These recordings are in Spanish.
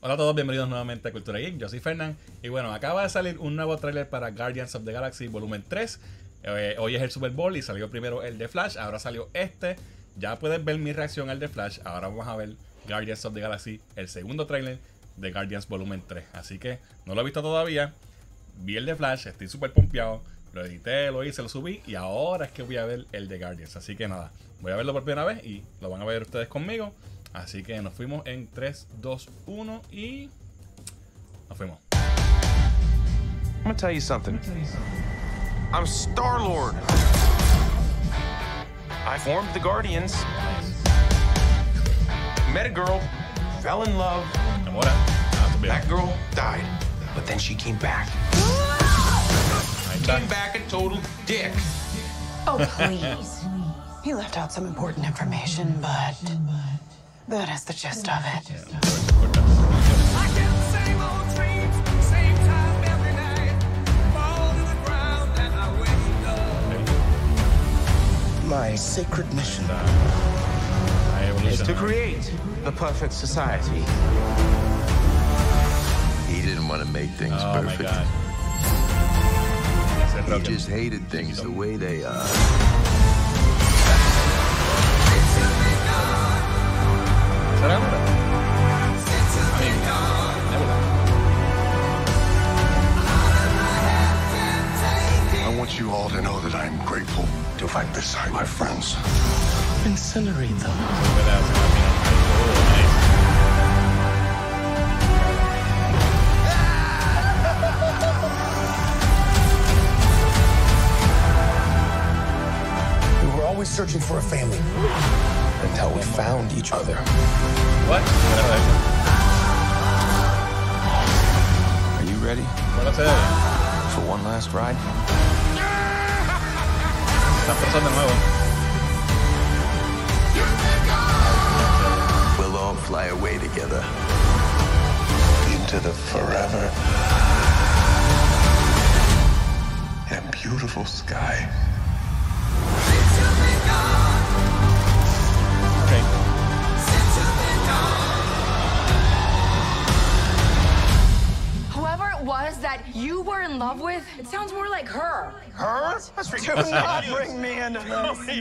Hola a todos, bienvenidos nuevamente a Cultura Geek. Yo soy Fernán. Y bueno, acaba de salir un nuevo tráiler para Guardians of the Galaxy Volumen 3. Hoy es el Super Bowl y salió primero el de Flash. Ahora salió este. Ya puedes ver mi reacción al de Flash. Ahora vamos a ver Guardians of the Galaxy, el segundo tráiler de Guardians Volumen 3. Así que no lo he visto todavía. Vi el de Flash, estoy súper pompeado. Lo edité, lo hice, lo subí. Y ahora es que voy a ver el de Guardians. Así que nada, voy a verlo por primera vez y lo van a ver ustedes conmigo. Así que nos fuimos en 3, 2, 1 y nos fuimos. I'm gonna tell you something. I'm Star-Lord. I formed the Guardians. Met a girl, fell in love. That girl died, but then she came back. Came back a total dick. Oh, please. He left out some important information, but that is the gist of it. I get the same old dreams, same time every night. Fall to the ground and I wake up. My sacred mission Is to create the perfect society. He didn't want to make things Oh my perfect. god. He just hated things the way they are. ¿Será ahora? I want you all to know that I'm grateful to fight beside my friends. Incinerate them. We were always searching for a family until we found each other. What? Are you ready Bueno, for one last ride? están pasando de nuevo. We'll all fly away together. Into the forever and beautiful sky. Okay. Whoever it was that you were in love with, it sounds more like her. Her? That's ridiculous. Do not bring me into this.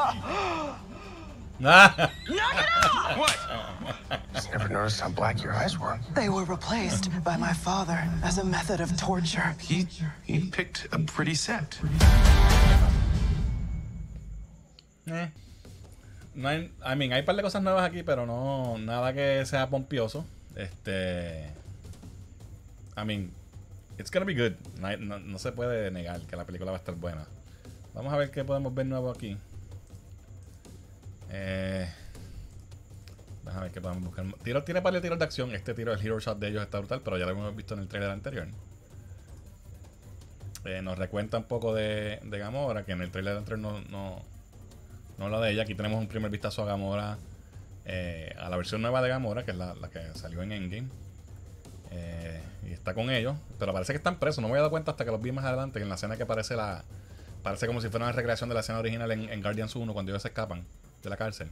What? Just never noticed how black your eyes were. They were replaced by my father as a method of torture. He picked a pretty set. No hay, hay un par de cosas nuevas aquí, pero no nada que sea pompioso. It's gonna be good. No se puede negar que la película va a estar buena. Vamos a ver qué podemos ver nuevo aquí. Déjame ver qué podemos buscar. Tiene varios tiros de acción. Este tiro, el hero shot de ellos está brutal, pero ya lo hemos visto en el trailer anterior. Nos recuenta un poco de Gamora, que en el trailer anterior no habla de ella. Aquí tenemos un primer vistazo a Gamora, a la versión nueva de Gamora, que es la que salió en Endgame. Y está con ellos, pero parece que están presos. No me había dado cuenta hasta que los vi más adelante, que en la escena que parece como si fuera una recreación de la escena original en Guardians 1, cuando ellos se escapan de la cárcel.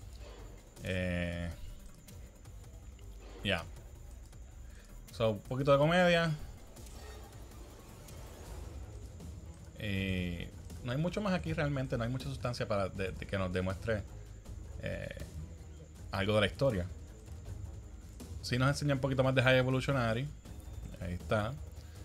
Ya. So, un poquito de comedia. No hay mucho más aquí realmente. No hay mucha sustancia para de que nos demuestre algo de la historia. Sí nos enseña un poquito más de High Evolutionary. Ahí está.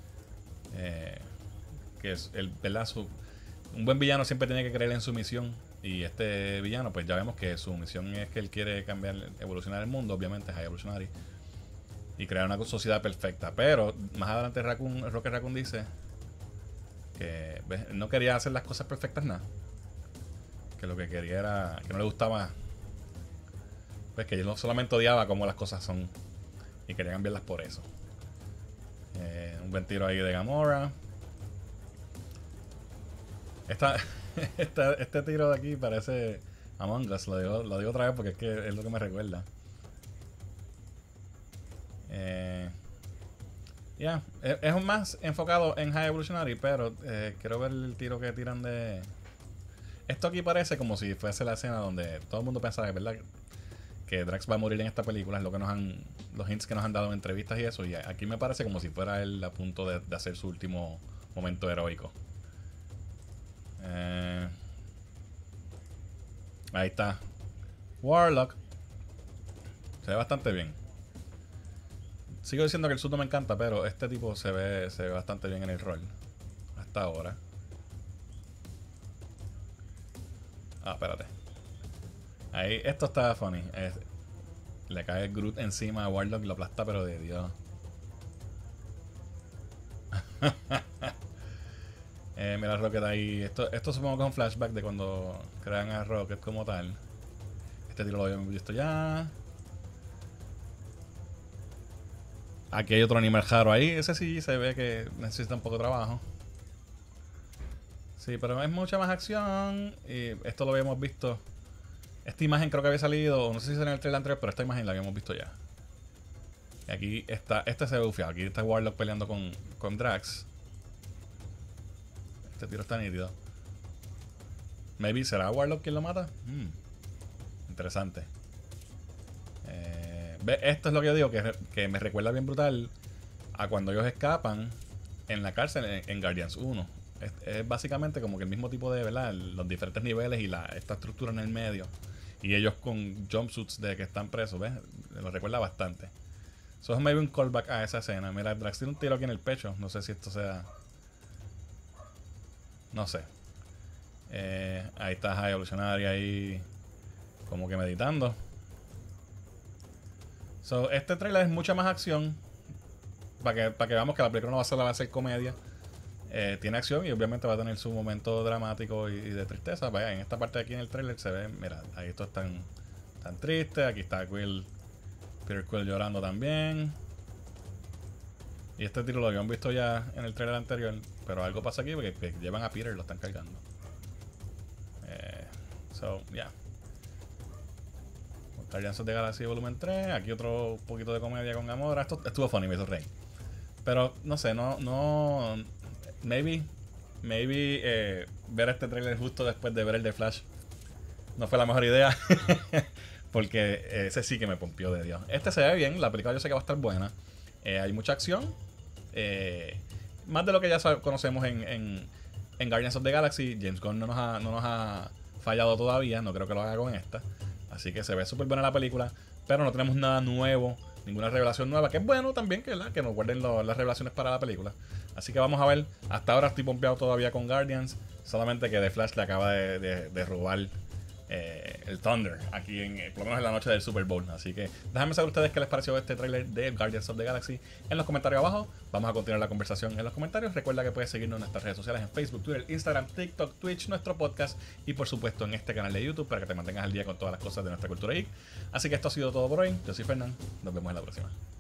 Que es un buen villano siempre tiene que creer en su misión. Y este villano, pues ya vemos que su misión es que él quiere cambiar, evolucionar el mundo, obviamente, High Evolutionary, y crear una sociedad perfecta. Pero más adelante Rocket Raccoon dice que no quería hacer las cosas perfectas nada. Que lo que quería era, que no le gustaba, pues que él no solamente odiaba cómo las cosas son y quería cambiarlas por eso. Un buen tiro ahí de Gamora. Este tiro de aquí parece Among Us. Lo digo otra vez porque es lo que me recuerda. Es más enfocado en High Evolutionary, pero quiero ver el tiro que tiran de... Esto aquí parece como si fuese la escena donde todo el mundo pensaba que, ¿verdad?, que Drax va a morir en esta película, es lo que los hints que nos han dado en entrevistas y eso, y aquí me parece como si fuera él a punto de hacer su último momento heroico. Ahí está Warlock. Se ve bastante bien. Sigo diciendo que el suit no me encanta, pero este tipo se ve bastante bien en el rol hasta ahora. Espérate. Ahí, esto está funny. Le cae Groot encima a Warlock y lo aplasta, pero de Dios. Mira Rocket ahí. Esto supongo que es un flashback de cuando crean a Rocket como tal. Este tiro lo habíamos visto ya. Aquí hay otro animal raro ahí. Ese sí se ve que necesita un poco de trabajo. Sí, pero es mucha más acción. Y esto lo habíamos visto. Esta imagen creo que había salido. No sé si salió en el trailer anterior, pero esta imagen la habíamos visto ya. Y aquí está. Este se ve bufiado. Aquí está Warlock peleando con Drax. Este tiro está nítido. Maybe será Warlock quien lo mata. Interesante. Esto es lo que yo digo, que me recuerda bien brutal a cuando ellos escapan en la cárcel en Guardians 1. Es básicamente como que el mismo tipo de, ¿verdad? Los diferentes niveles y esta estructura en el medio. Y ellos con jumpsuits de que están presos, ¿ves? Lo recuerda bastante. Eso es maybe un callback a esa escena. Mira, Drax tiene un tiro aquí en el pecho. No sé si esto sea... No sé. Ahí está High Evolutionary ahí como que meditando. So, este trailer es mucha más acción. Para que veamos que la película no va a ser comedia. Tiene acción y obviamente va a tener su momento dramático y de tristeza. Vaya, en esta parte de aquí en el trailer se ve, mira, ahí esto es tan triste. Aquí está Peter Quill llorando también. Y este tiro lo habíamos visto ya en el trailer anterior. Pero algo pasa aquí porque llevan a Peter y lo están cargando. So, yeah. Guardians of the Galaxy Volumen 3. Aquí otro poquito de comedia con Gamora. Esto estuvo funny, me hizo reír. Pero no sé, no. Maybe ver este trailer justo después de ver el de Flash no fue la mejor idea. Porque ese sí que me pompió de Dios. Este se ve bien, la película yo sé que va a estar buena. Hay mucha acción. Más de lo que ya conocemos en Guardians of the Galaxy. James Gunn no nos ha fallado todavía. No creo que lo haga con esta. Así que se ve súper buena la película. Pero no tenemos nada nuevo. Ninguna revelación nueva. Que es bueno también que nos guarden las revelaciones para la película. Así que vamos a ver. Hasta ahora estoy pompeado todavía con Guardians. Solamente que The Flash le acaba de robar el Thunder aquí por lo menos en la noche del Super Bowl. Así que déjenme saber ustedes qué les pareció este trailer de Guardians of the Galaxy en los comentarios abajo. Vamos a continuar la conversación en los comentarios. Recuerda que puedes seguirnos en nuestras redes sociales en Facebook, Twitter, Instagram, TikTok, Twitch, nuestro podcast y por supuesto en este canal de YouTube para que te mantengas al día con todas las cosas de nuestra cultura geek. Así que esto ha sido todo por hoy. Yo soy Fernán. Nos vemos en la próxima.